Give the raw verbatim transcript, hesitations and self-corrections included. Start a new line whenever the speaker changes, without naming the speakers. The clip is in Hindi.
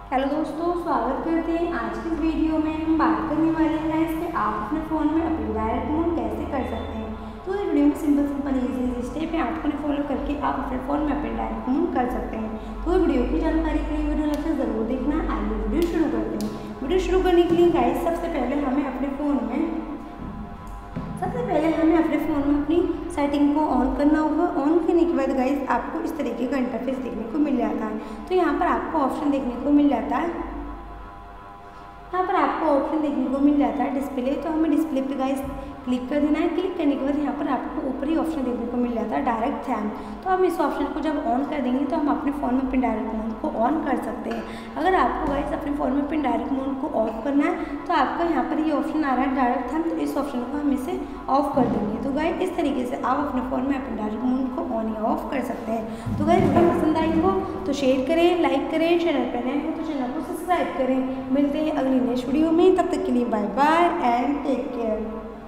हेलो दोस्तों, स्वागत करते हैं। आज की इस वीडियो में हम बात करने वाले हैं कि आप अपने फ़ोन में अपनी डायरेक्ट मोड कैसे कर सकते हैं। तो इस वीडियो में simple simple easy easy step है, आपको फॉलो करके आप अपने फ़ोन में अपने डायरेक्ट मोड कर सकते हैं। तो वीडियो की जानकारी के लिए वीडियो लेक्चर ज़रूर देखना। आइए वीडियो शुरू करते हैं। वीडियो शुरू करने के लिए गाइस सबसे पहले हमें अपने फ़ोन में सबसे पहले हमें अपने फ़ोन में अपनी सेटिंग को ऑन करना होगा। ऑन करने के बाद गाइस आपको इस तरीके का इंटरफेस देखने को मिल जाता है। तो यहाँ पर आपको ऑप्शन देखने को मिल जाता है यहाँ पर आपको ऑप्शन देखने को मिल जाता है डिस्प्ले। तो हमें डिस्प्ले पे गाइस क्लिक कर देना है। क्लिक करने के बाद यहाँ पर आपको ऊपर ही ऑप्शन देखने को मिल जाता है डायरेक्ट थैम। तो हम इस ऑप्शन को जब ऑन कर देंगे तो हम अपने फ़ोन में पिन डायरेक्ट मोड को ऑन कर सकते हैं। अगर आपको गाइस अपने फ़ोन में पिन डायरेक्ट मोड को ऑफ करना है तो आपको यहाँ पर ये ऑप्शन आ रहा है डायरेक्ट थैम। तो इस ऑप्शन को हम इसे ऑफ कर देंगे। तो गाइस इस तरीके से आप अपने फ़ोन में अपने डायरेक्ट मोड को ऑन या ऑफ कर सकते हैं। तो गाइस वीडियो पसंद आई हो तो शेयर करें, लाइक करें, चैनल पर नए हो तो चैनल को सब्सक्राइब करें। मिलते हैं अगली नेक्स्ट वीडियो में, तब तक के लिए bye bye and take care.